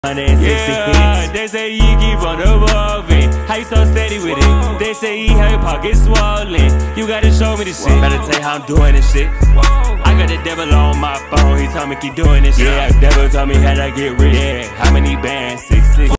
160 hits. They say you keep on evolving. How you so steady with it? They say you have your pockets swollen. You gotta show me the shit. Better tell you how I'm doing this shit. I got the devil on my phone. He told me keep doing this shit. Yeah, devil told me how to get rich. Yeah, how many bands? 6.